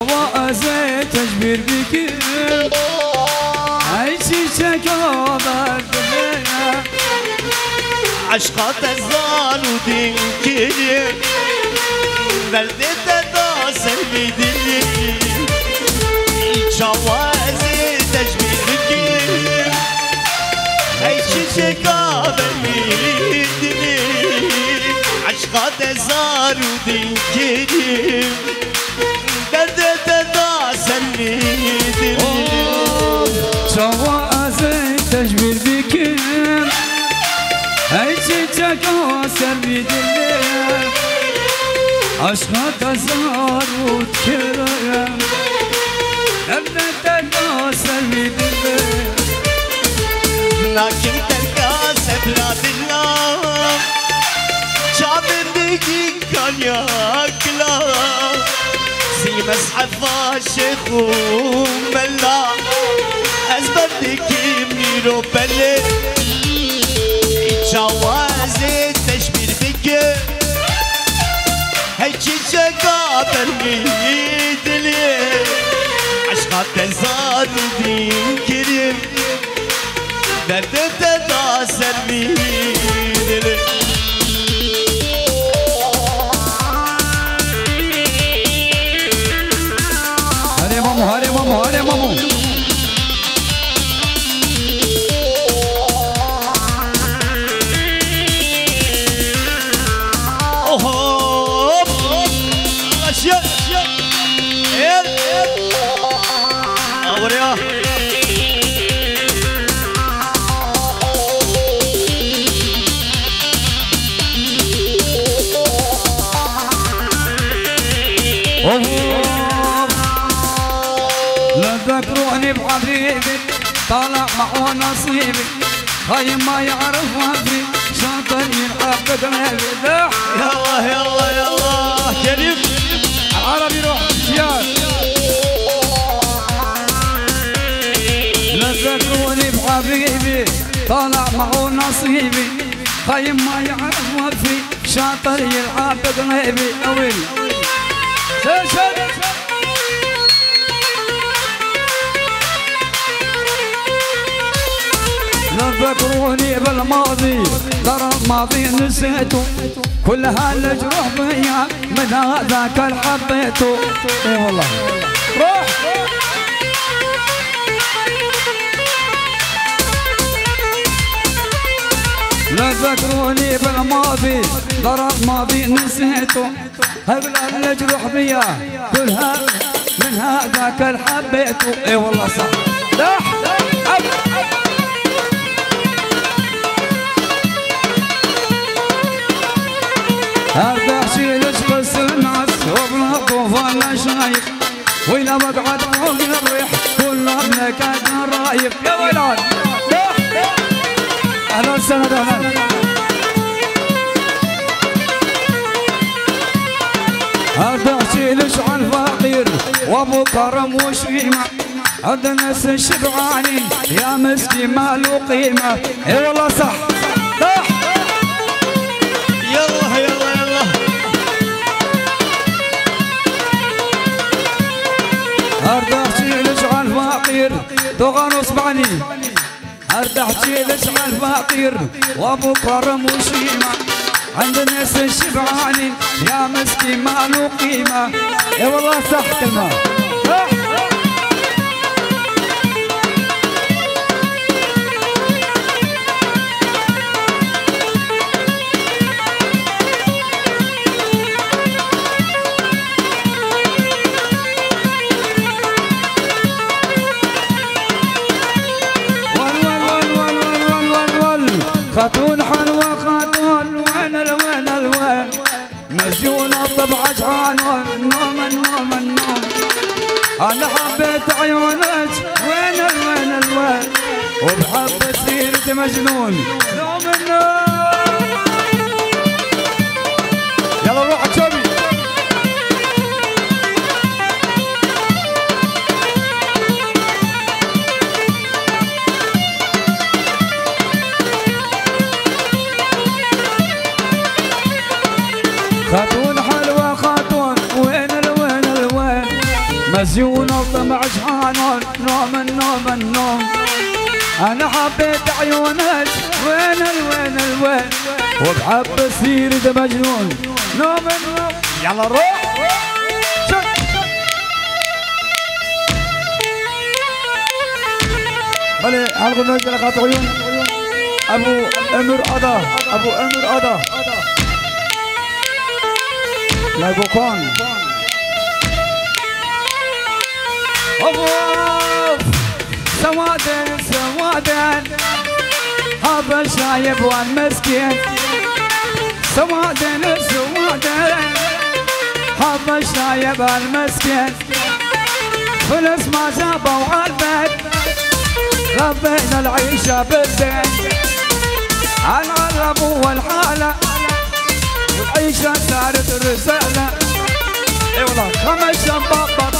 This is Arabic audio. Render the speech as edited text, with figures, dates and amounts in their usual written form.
وأزيت تجبر بك عيشي شكوى عشقات الزال ودين كده بلدت داسر بدلي جوازي تجبير بك عيشي شكوى بدلي عشقات الزال ودين كده بلدت داسر بدلي جوازي تجبر بك عيشي تكاسر بدلي عشقك زار وتكرم لما تكاسر بدلي لكن تكاسر لا بالله شعبن ديكي كان ياكلا زي مسحف الشيخ وملا أزبر ديكي منيرو بلي جوازي تشبير بك هيجي شقابر ميدلي عشقات تزار ودين كريم درد تداسر ميدلي هاري مامو هاري مامو هاري مامو لا تذكروني بحبيبي طالع معه نصيبي خايم ما يعرف وفي شاطر يلعب بقلبي يلا يلا يلا كريم العربي روح سيار لا تذكروني بحبيبي طالع معه نصيبي خايم ما يعرف وفي شاطر يلعب بقلبي اويل لا تذكروني بالماضي ترى الماضي نسيته كل هالجروح بيا من هذاك اللي حبيته اي والله روح لا تذكروني بالماضي ترى الماضي نسيته هبل الجروح بيا كلها من هذاك اللي حبيته اي والله صح لا هذا شي لجبس الناس وابن طوفان شايف وإذا بقعد فوق الريح كل ابنك انا رايف يا ولاد اهلا وسهلا اهلا هذا شي لشعل فقير وابو كرم وشيمه هذا ناس الشبعانين يا مسكين ما له قيمه اي والله صح صح يلا يلا يلا هردا حشيلش على الفقير دوغان وصبعني هردا حشيلش على الفقير وابو كرم وشيمه عند الناس الشبعانين يا مسكين ما له قيمه يا والله صح كلمه خاتون حلوة خاتون وين الوين الوين مسجونة طبع جعانون نوم النوم النوم أنا حبيت عيونك وين الوين الوين وبحب سيرة مجنون نوم النوم يلا روح شوبي خاتون حلوة خاتون وين الوين الوين مزيون الطمع جهان نوم النوم النوم. انا حبيت عيونك وين الوين الوين، وبحب اصير ده مجنون نوم النوم. يلا روح بلي هالغنى جلقات عيون ابو امر ادا، ابو امر ادا لا يبوكون ابو سوادن سوادن هذا الشايب والمسكين. سوادن سوادن هذا الشايب والمسكين. فلس ما جابوا عالبيت غبينا العيشة بالزين. العرب والحالة والعيشة صارت رسالة. اي والله 5 شباب